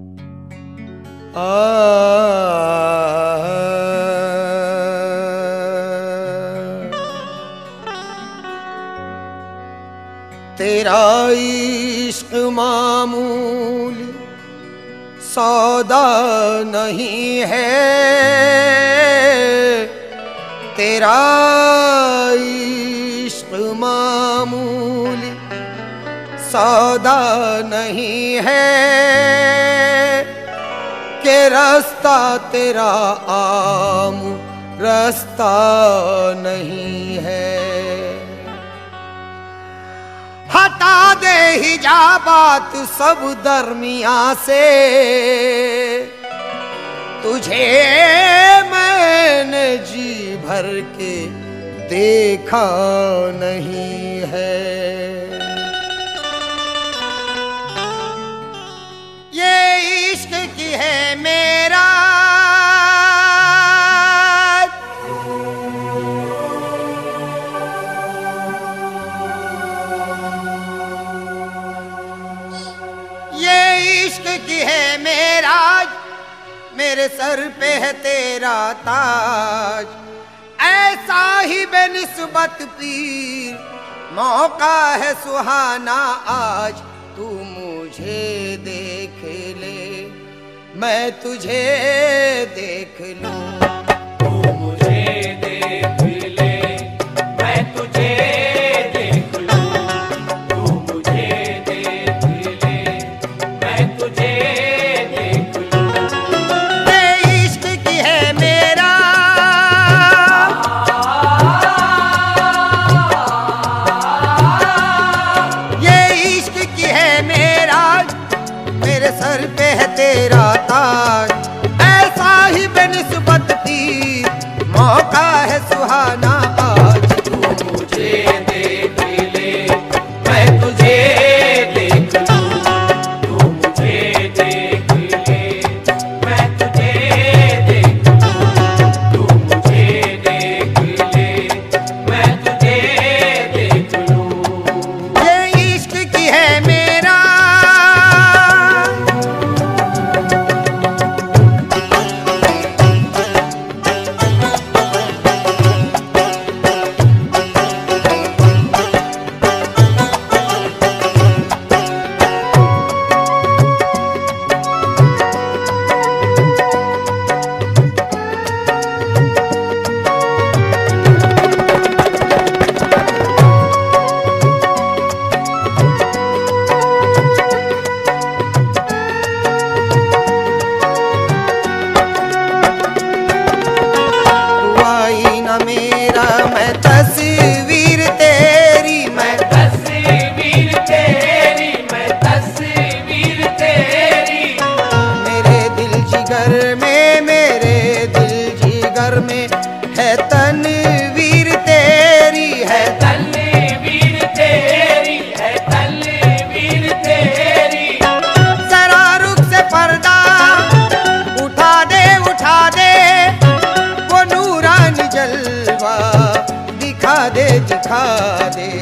तेरा इश्क मामूली सौदा नहीं है, तेरा इश्क मामूली सौदा नहीं है, के रास्ता तेरा आम रास्ता नहीं है। हटा दे हिजाबात सब दरमिया से, तुझे मैंने जी भर के देखा नहीं है। ये इश्क की है मेरा, इश्क की है मेरा, मेरे सर पे है तेरा ताज। ऐसा ही बेनिस्बत पीर मौका है सुहाना आज। तू मुझे देख ले मैं तुझे देख लूं, तू मुझे देख ले मैं तुझे देख लूं, तू मुझे देख ले मैं तुझे देख लूं। ये इश्क की है मेरा, ये इश्क की है मेरा, मेरे सर पे है तेरा ताज। ऐसा ही बेनिस्बत तीर मौका है सुहाना आज। तू मुझे देख ले मैं तुझे देख लूं, तू मुझे देख ले मैं तुझे देख लूं, तू मुझे देख ले मैं तुझे देख लूं। ये इश्क की है मेरा, मेरा मैं तस्वीर तेरी, मैं तस्वीर तेरी, मैं तस्वीर तेरी। मेरे दिल जिगर में, मेरे दिल जिगर में है तनवीर तेरी, है तनवीर तेरी, है तनवीर तेरी। जरा रुख से पर्दा उठा दे, उठा दे, वो नूरानी जलवा दिखा दे, दिखा दे।